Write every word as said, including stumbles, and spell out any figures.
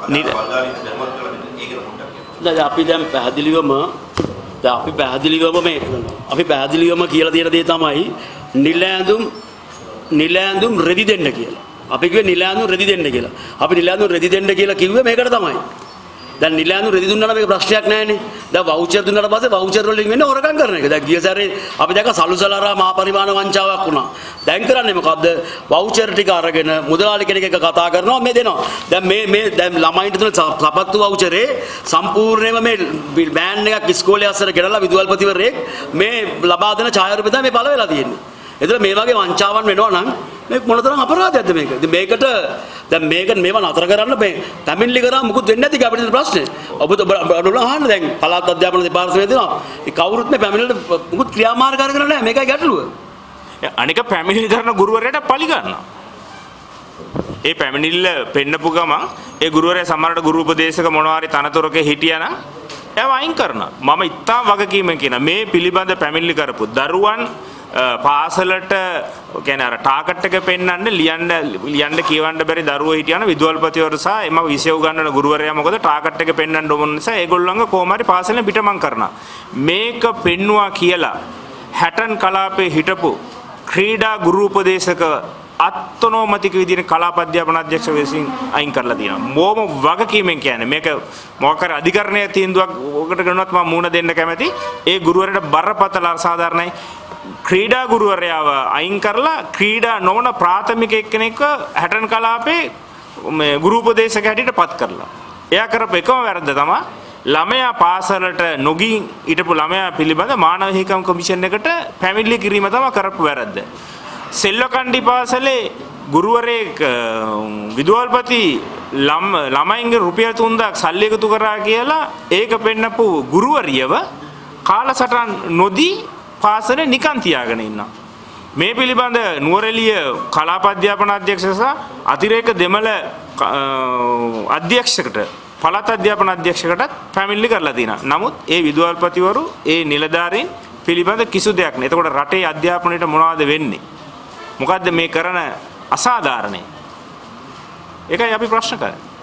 දැන් අපි දැන් පැහැදිලිවම දැන් අපි පැහැදිලිවම මේ අපි පැහැදිලිවම කියලා තියෙන දේ තමයි නිල ඇඳුම් නිල ඇඳුම් රෙදි දෙන්න කියලා. අපි කිව්වේ නිල ඇඳුම් රෙදි දෙන්න කියලා. අපි නිල ඇඳුම් රෙදි දෙන්න කියලා කිව්වේ මේකට තමයි. දැන් නිල ඇඳුම් රෙදි දුන්නා නම් මේක ප්‍රශ්නයක් නැහැනේ. දැන් වවුචර් දුන්නාට පස්සේ වවුචර් වලින් වෙන්නේ හොරකම් කරන එක. දැන් ගිය සැරේ අපි දැක්ක සලුසලරා මහා පරිමාණ වංචාවක් වුණා. දැන් කරන්නේ මොකද්ද? වවුචර් ටික අරගෙන මුදලාලි කෙනෙක් එක්ක කතා කරනවා මේ දෙනවා. දැන් මේ මේ දැන් ළමයින්ට දුන්න සපත්තු වවුචරේ සම්පූර්ණයෙන්ම මේ බෑන් එකක් ඉස්කෝලේ අස්සර ගෙනලා විදුහල්පතිවරයෙක් මේ ලබා දෙන ඡායාරූපය තමයි මේ පළ වෙලා තියෙන්නේ. එතන මේ වගේ වංචාවන් වෙනවා නම් මේ මොනතරම් අපරාධයක්ද මේක? ඉතින් මේකට දැන් මේක මේව නතර කරන්න මේ පැමිණිලි කරා මුකුත් වෙන්නේ නැති අපිට ප්‍රශ්නේ. ඔබ ඔබ අහන්න දැන් පළාත් අධ්‍යාපන දෙපාර්තමේන්තුවේ දෙනවා. ඒ කවුරුත් මේ පැමිණිලට මුකුත් ක්‍රියාමාර්ග කරගෙන නැහැ. මේකයි ගැටලුව. අනික පැමිණිලි කරන ගුරුවරයාට පලි ගන්නවා. ඒ පැමිණිල්ල පෙන්නපු ගමන් ඒ ගුරුවරයා සමහරට ගුරු උපදේශක මොනවා හරි තනතුරක හිටියානම් එයාව අයින් කරනවා. මම ඉතාම වගකීමෙන් කියන මේ පිළිබඳ පැමිණිලි කරපු දරුවන් පාසලට කියන්නේ අර ටාගට් එක පෙන්වන්න ලියන්න ලියන්න කියවන්න බැරි දරුවෝ හිටියනම් විදුහල්පතිවරු සහ එම විෂය උගන්වන ගුරුවරයා මොකද ටාගට් එක පෙන්වන්න ඕන නිසා ඒගොල්ලන්ගේ කොහොම හරි පාසලෙන් පිටමං කරනවා. මේක පෙන්නවා කියලා හැටන් කලාපේ හිටපු ක්‍රීඩා ගුරු උපදේශක අත්නෝමතික විදිහට කලාප අධ්‍යාපන අධ්‍යක්ෂ විසින් අයින් කරලා තියෙනවා. මොම වගකීමෙන් කියන්නේ මේක මොකක් හරි අධිකරණයේ තීන්දුවක් ඔකට ගන්නවත් මම මූණ දෙන්න කැමැති. ඒ ගුරුවරයාට බරපතල අසාධාරණයි. ක්‍රීඩා ගුරුවරයාව අයින් කරලා ක්‍රීඩා නොවන ප්‍රාථමික එක්කෙනෙක්ව හැටන් කලාපේ මේ ගුරු උපදේශක හැටියට පත් කරලා. එයා කරපු එකම වැරද්ද තමයි ළමයා පාසලට නොගින් ඊටපු ළමයා පිළිබඳ මානව හිමිකම් කොමිෂන් එකට පැමිණිලි කිරීම තමයි කරපු වැරද්ද. සෙල්ලකණ්ඩි පාසලේ ගුරුවරයෙක් විදුහල්පති ළමයින්ගේ රුපියල් තුන්දහක් සල්ලි එකතු කරා කියලා ඒක පෙන්නපු ගුරුවරියව කාලසටහන් නොදී පාසලේ නිකන් තියාගෙන ඉන්නවා. මේ පිළිබඳ නුවරඑළිය කලාප අධ්‍යාපන අධ්‍යක්ෂ සහ අතිරේක දෙමළ අධ්‍යක්ෂකට පළාත් අධ්‍යාපන අධ්‍යක්ෂකටත් පැමිණිලි කරලා තියෙනවා. නමුත් ඒ විදුහල්පතිවරු ඒ නිලධාරීන් පිළිබඳ කිසි දෙයක් නෑ. එතකොට රටේ අධ්‍යාපනයට මොනවද වෙන්නේ? මොකද්ද මේ කරන අසාධාරණේ? ඒකයි අපි ප්‍රශ්න කරන්නේ.